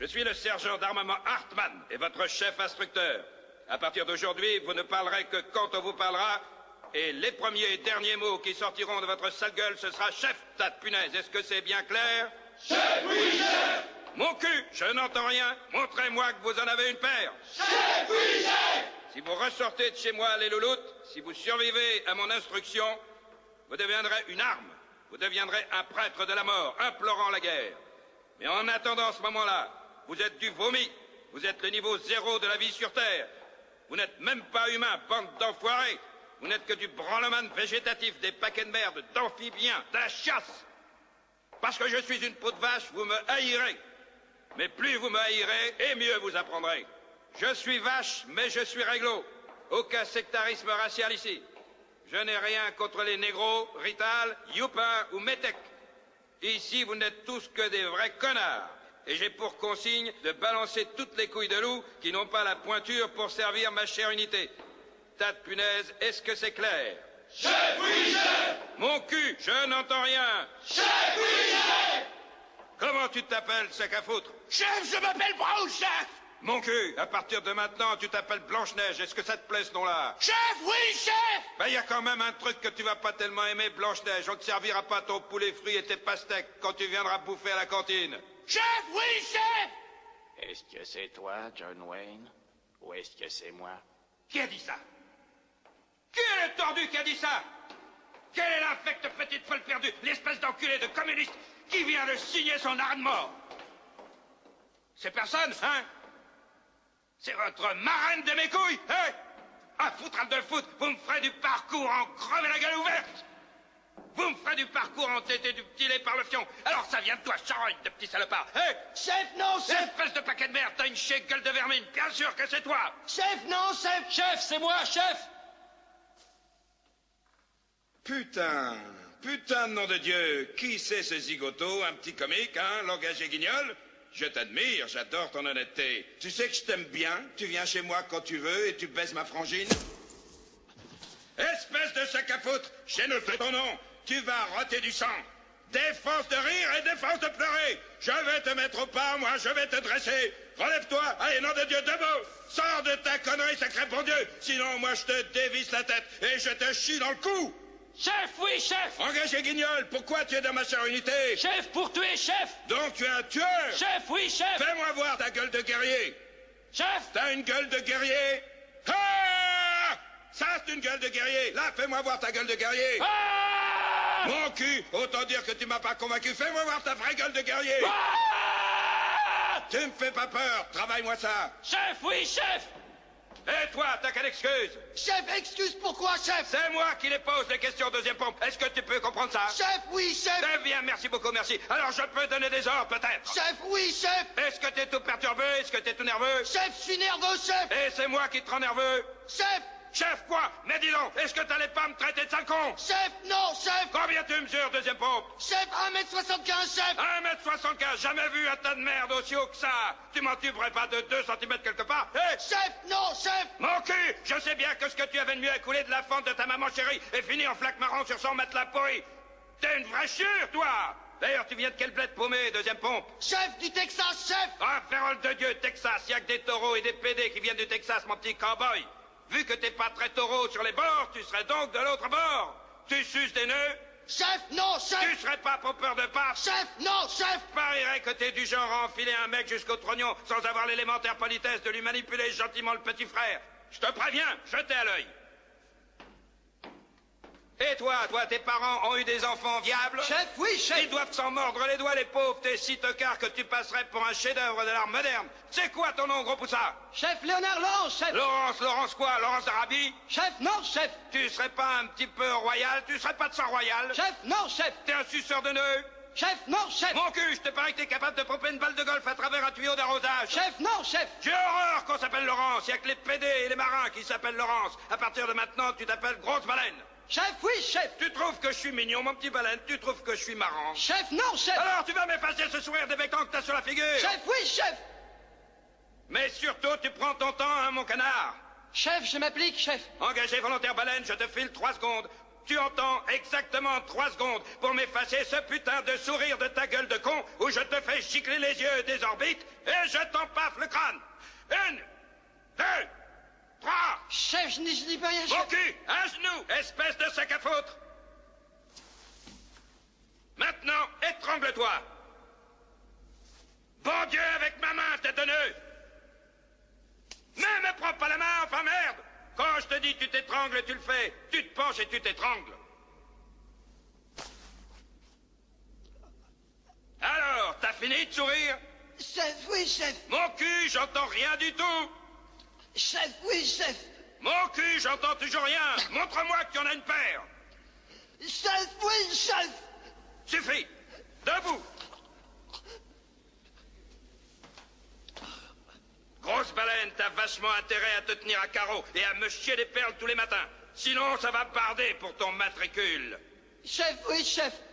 Je suis le sergent d'armement Hartmann et votre chef instructeur. À partir d'aujourd'hui, vous ne parlerez que quand on vous parlera, et les premiers et derniers mots qui sortiront de votre sale gueule, ce sera chef, tas de punaise. Est-ce que c'est bien clair? Chef, oui, chef! Mon cul, je n'entends rien. Montrez-moi que vous en avez une paire. Chef, oui, chef! Si vous ressortez de chez moi, les louloutes, si vous survivez à mon instruction, vous deviendrez une arme. Vous deviendrez un prêtre de la mort, implorant la guerre. Mais en attendant ce moment-là, vous êtes du vomi. Vous êtes le niveau zéro de la vie sur Terre. Vous n'êtes même pas humain, bande d'enfoirés. Vous n'êtes que du branlement végétatif, des paquets de merde, d'amphibiens, de la chasse. Parce que je suis une peau de vache, vous me haïrez. Mais plus vous me haïrez, et mieux vous apprendrez. Je suis vache, mais je suis réglo. Aucun sectarisme racial ici. Je n'ai rien contre les négros, Rital, Youpin ou Métèque. Ici, vous n'êtes tous que des vrais connards. Et j'ai pour consigne de balancer toutes les couilles de loup qui n'ont pas la pointure pour servir ma chère unité. Tas de punaises, est-ce que c'est clair? Chef, oui, chef! Mon cul, je n'entends rien. Chef, oui, chef! Comment tu t'appelles, sac à foutre? Chef, je m'appelle Braun, chef! Mon cul, à partir de maintenant, tu t'appelles Blanche-Neige. Est-ce que ça te plaît, ce nom-là? Chef, oui, chef! Ben, y a quand même un truc que tu vas pas tellement aimer, Blanche-Neige. On te servira pas ton poulet frit et tes pastèques quand tu viendras bouffer à la cantine. Chef, oui, chef! Est-ce que c'est toi, John Wayne? Ou est-ce que c'est moi? Qui a dit ça? Qui est le tordu qui a dit ça? Quelle est l'infecte petite folle perdue, l'espèce d'enculé de communiste qui vient de signer son arrêt de mort? C'est personne, hein? C'est votre marraine de mes couilles, hein? Ah, foutrale de foot, vous me ferez du parcours en crever la gueule ouverte! Vous me ferez du parcours en tété du petit lait par le fion. Alors ça vient de toi, charogne de petit salopard. Hé! Chef, non, chef! Espèce de paquet de merde, t'as une chier gueule de vermine. Bien sûr que c'est toi! Chef, non, chef! Chef, c'est moi, chef! Putain, putain de nom de Dieu. Qui c'est ce zigoto, un petit comique, hein, l'engagé guignol? Je t'admire, j'adore ton honnêteté. Tu sais que je t'aime bien, tu viens chez moi quand tu veux et tu baises ma frangine? Espèce de sac à foutre, j'ai noté ton nom. Tu vas roter du sang. Défense de rire et défense de pleurer. Je vais te mettre au pas, moi, je vais te dresser. Relève-toi, allez, nom de Dieu, debout. Sors de ta connerie, sacré bon Dieu. Sinon, moi, je te dévisse la tête et je te chie dans le cou. Chef, oui, chef! Engagé guignol, pourquoi tu es dans ma chère unité? Chef, pour tuer, chef! Donc tu es un tueur? Chef, oui, chef! Fais-moi voir ta gueule de guerrier. Chef! T'as une gueule de guerrier? Ah! Ça, c'est une gueule de guerrier. Là, fais-moi voir ta gueule de guerrier. Ah! Mon cul, autant dire que tu m'as pas convaincu. Fais-moi voir ta vraie gueule de guerrier. Ah! Tu me fais pas peur, travaille-moi ça. Chef, oui, chef! Et toi, t'as quelle excuse? Chef, excuse pourquoi, chef? C'est moi qui les pose les questions deuxième pompe. Est-ce que tu peux comprendre ça? Chef, oui, chef! Très bien, merci beaucoup, merci. Alors je peux donner des ordres, peut-être? Chef, oui, chef! Est-ce que t'es tout perturbé? Est-ce que t'es tout nerveux? Chef, je suis nerveux, chef! Et c'est moi qui te rends nerveux? Chef! Chef, quoi? Mais dis donc, est-ce que t'allais pas me traiter de sale con? Chef, non, chef! Combien tu mesures, deuxième pompe? Chef, 1m75, chef! 1m75, jamais vu un tas de merde aussi haut que ça. Tu m'en tuberais pas de 2 cm quelque part? Hé! Chef, non, chef! Mon cul, je sais bien que ce que tu avais de mieux à couler de la fente de ta maman chérie est fini en flaque marron sur son matelas pourri. T'es une vraie chure, toi! D'ailleurs, tu viens de quel bled paumé, deuxième pompe? Chef du Texas, chef! Ah, parole de Dieu, Texas, y a que des taureaux et des pédés qui viennent du Texas, mon petit cowboy. Vu que t'es pas très taureau sur les bords, tu serais donc de l'autre bord. Tu suces des nœuds? Chef, non, chef! Tu serais pas popeur de passe? Chef, non, chef! Je parierais que t'es du genre à enfiler un mec jusqu'au trognon sans avoir l'élémentaire politesse de lui manipuler gentiment le petit frère. Je te préviens, jetez à l'œil. Et toi, tes parents ont eu des enfants viables? Chef, oui, chef! Ils doivent s'en mordre les doigts, les pauvres, t'es si tocard que tu passerais pour un chef-d'œuvre de l'art moderne. C'est quoi ton nom, gros poussard? Chef Léonard Lance, chef! Laurence quoi? Laurence d'Arabie? Chef, non, chef! Tu serais pas un petit peu royal? Tu serais pas de sang royal? Chef, non, chef! T'es un suceur de nœuds? Chef, non, chef! Mon cul, je te parie que t'es capable de pomper une balle de golf à travers un tuyau d'arrosage. Chef, non, chef! J'ai horreur qu'on s'appelle Laurence. Y a que les pédés et les marins qui s'appellent Laurence. À partir de maintenant, tu t'appelles Grosse Baleine. Chef, oui, chef! Tu trouves que je suis mignon, mon petit baleine? Tu trouves que je suis marrant? Chef, non, chef! Alors, tu vas m'effacer ce sourire débectant que t'as sur la figure? Chef, oui, chef! Mais surtout, tu prends ton temps, hein, mon canard. Chef, je m'applique, chef! Engagé volontaire baleine, je te file 3 secondes. Tu entends exactement 3 secondes pour m'effacer ce putain de sourire de ta gueule de con où je te fais gicler les yeux des orbites et je t'empaffe le crâne. 1, 2, 3. Chef, je n'y peux rien, Mon chef. cul, à genoux, espèce de sac à foutre. Maintenant, étrangle-toi. Bon Dieu, avec ma main, tête de nœud. Mais me prends pas la main, enfin merde. Quand je te dis tu t'étrangles, tu le fais. Tu te penches et tu t'étrangles. Alors, t'as fini de sourire? Chef, oui, chef. Mon cul, j'entends rien du tout. Chef, oui, chef. Mon cul, j'entends toujours rien. Montre-moi qu'il y en a une paire. Chef, oui, chef. Suffit. Debout. Grosse baleine, t'as vachement intérêt à te tenir à carreau et à me chier des perles tous les matins. Sinon, ça va barder pour ton matricule. Chef, oui, chef.